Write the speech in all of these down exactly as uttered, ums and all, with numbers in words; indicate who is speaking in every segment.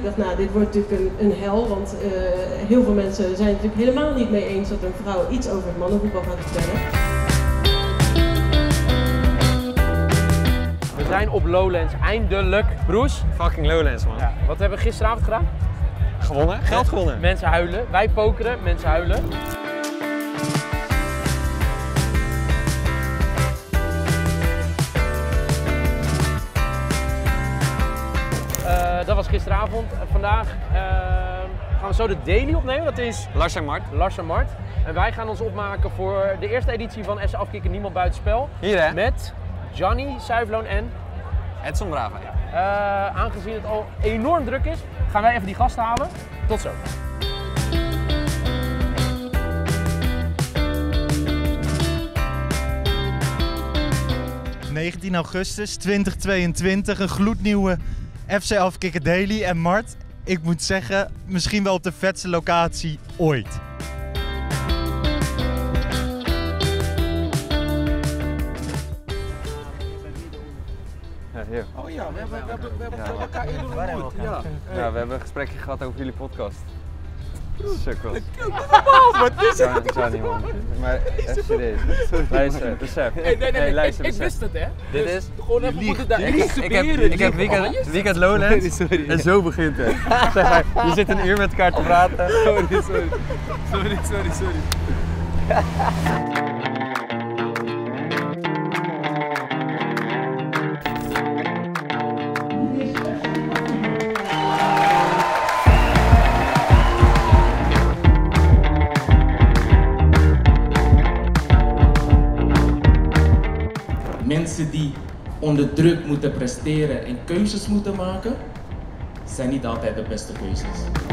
Speaker 1: Ik dacht, nou, dit wordt natuurlijk een, een hel, want uh, heel veel mensen zijn het natuurlijk helemaal niet mee eens dat een vrouw iets over het mannenvoetbal gaat vertellen.
Speaker 2: We zijn op Lowlands, eindelijk. Broes?
Speaker 3: Fucking Lowlands, man.
Speaker 2: Ja. Wat hebben we gisteravond gedaan?
Speaker 3: Gewonnen, geld gewonnen.
Speaker 2: Mensen huilen, wij pokeren, mensen huilen. Uh, dat was gisteravond. Vandaag uh, gaan we zo de daily opnemen. Dat is
Speaker 3: Lars en Mart.
Speaker 2: Lars en Mart. En wij gaan ons opmaken voor de eerste editie van F C Afkikken Niemand Buitenspel.
Speaker 3: Hier hè?
Speaker 2: Met Gianni Suiveloon en
Speaker 3: Edson Brava.
Speaker 2: Uh, aangezien het al enorm druk is, gaan wij even die gasten halen. Tot zo.
Speaker 4: negentien augustus tweeduizend tweeëntwintig, een gloednieuwe F C Afkikken Daily. En Mart, ik moet zeggen, misschien wel op de vetste locatie ooit.
Speaker 3: Ja, hier.
Speaker 5: Oh ja, we hebben, we hebben, we hebben ja. elkaar eerder ontmoet. Ja.
Speaker 3: Ja, we hebben een gesprekje gehad over jullie podcast. Sukkels.
Speaker 5: Wat is het?
Speaker 3: Johnny, man. Maar echt serieus. Luister, besef.
Speaker 5: Nee, nee, nee,
Speaker 3: hey, luister,
Speaker 5: ik, ik wist het, hè?
Speaker 3: Dit is...
Speaker 5: Gewoon even moeten daar
Speaker 3: ik, ik, heb, ik heb weekend, weekend Lowlands sorry, en zo begint het. Zeg maar, je zit een uur met elkaar te praten.
Speaker 5: Sorry, sorry. Sorry, sorry, sorry. Mensen die onder druk moeten presteren en keuzes moeten maken, zijn niet altijd de beste keuzes.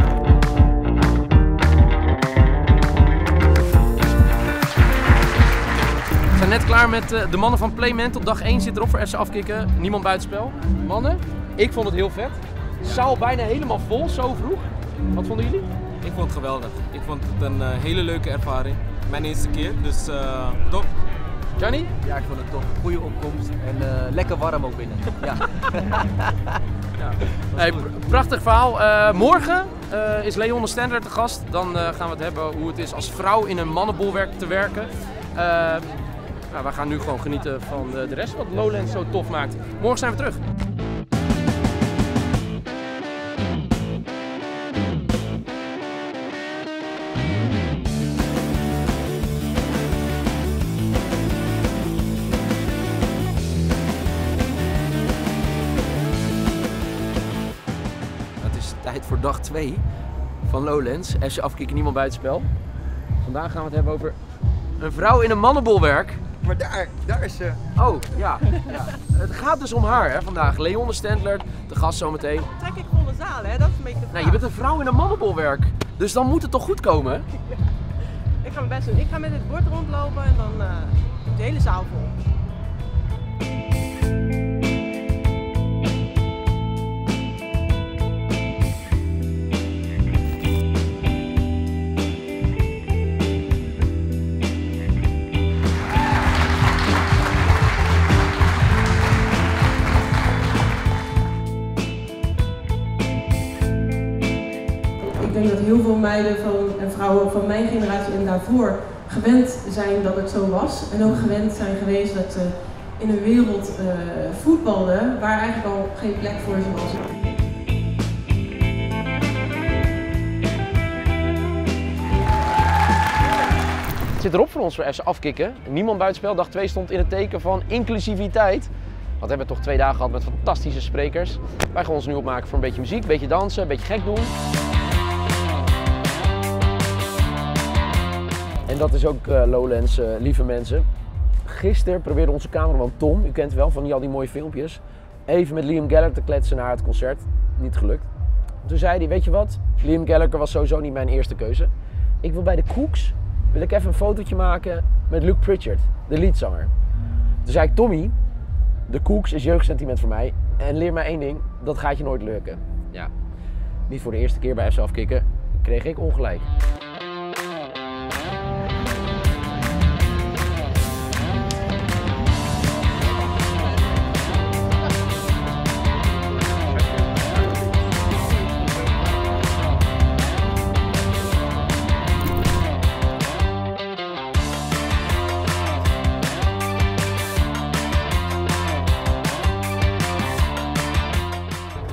Speaker 2: We zijn net klaar met de mannen van Playment. Op dag één zit erop voor F C Afkikken Niemand Buitenspel. Mannen, ik vond het heel vet. Zaal bijna helemaal vol, zo vroeg. Wat vonden jullie?
Speaker 6: Ik vond het geweldig. Ik vond het een uh, hele leuke ervaring. Mijn eerste keer, dus uh, top.
Speaker 2: Gianni?
Speaker 7: Ja, ik vond het top. Goede opkomst en uh, lekker warm ook binnen. Ja.
Speaker 2: Ja. Hey, prachtig verhaal. Uh, morgen uh, is Leon de Stender te gast. Dan uh, gaan we het hebben hoe het is als vrouw in een mannenbolwerk te werken. Uh, nou, we gaan nu gewoon genieten van de, de rest wat Lowlands zo tof maakt. Morgen zijn we terug.
Speaker 7: Tijd voor dag twee van Lowlands, F C Afkikken Niemand Buitenspel.
Speaker 2: Vandaag gaan we het hebben over een vrouw in een mannenbolwerk.
Speaker 7: Maar daar, daar is ze.
Speaker 2: Oh, ja. ja. Het gaat dus om haar hè, vandaag. Leon de Stendler, de gast zometeen.
Speaker 1: Trek ik volle zaal, hè? Dat is een beetje de vraag.
Speaker 2: Nou, je bent een vrouw in een mannenbolwerk, dus dan moet het toch goed komen?
Speaker 1: Ik ga mijn best doen. Ik ga met dit bord rondlopen en dan uh, de hele zaal vol. Ik denk dat heel veel meiden van, en vrouwen van mijn generatie en daarvoor gewend zijn dat het zo was. En ook gewend zijn geweest dat ze in een wereld uh, voetbalden waar eigenlijk al geen plek voor ze was.
Speaker 2: Het zit erop voor ons voor F C Afkikken. Niemand Buitenspel. Dag twee stond in het teken van inclusiviteit. Want we hebben toch twee dagen gehad met fantastische sprekers. Wij gaan ons nu opmaken voor een beetje muziek, een beetje dansen, een beetje gek doen. En dat is ook uh, Lowlands, uh, lieve mensen. Gisteren probeerde onze cameraman Tom, u kent wel van die, al die mooie filmpjes, even met Liam Gallagher te kletsen na het concert. Niet gelukt. Toen zei hij, weet je wat, Liam Gallagher was sowieso niet mijn eerste keuze. Ik wil bij de Cooks, wil ik even een fotootje maken met Luke Pritchard, de leadzanger. Toen zei ik, Tommy, de Cooks is jeugdsentiment voor mij en leer mij één ding, dat gaat je nooit lukken. Ja, niet voor de eerste keer bij F C Afkikken kreeg ik ongelijk.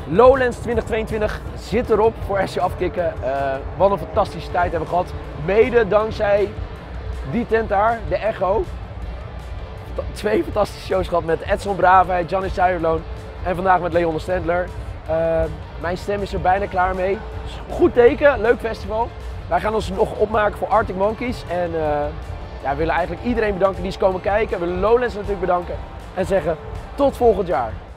Speaker 2: Lowlands twintig tweeëntwintig zit erop voor S C Afkikken. Uh, wat een fantastische tijd hebben we gehad. Mede dankzij die tent daar, de Echo. Twee fantastische shows gehad met Edson Brave, Johnny Suijerloon en vandaag met Leon de Stendler. Uh, mijn stem is er bijna klaar mee. Goed teken, leuk festival. Wij gaan ons nog opmaken voor Arctic Monkeys. En uh, ja, we willen eigenlijk iedereen bedanken die is komen kijken. We willen Lowlands natuurlijk bedanken. En zeggen tot volgend jaar.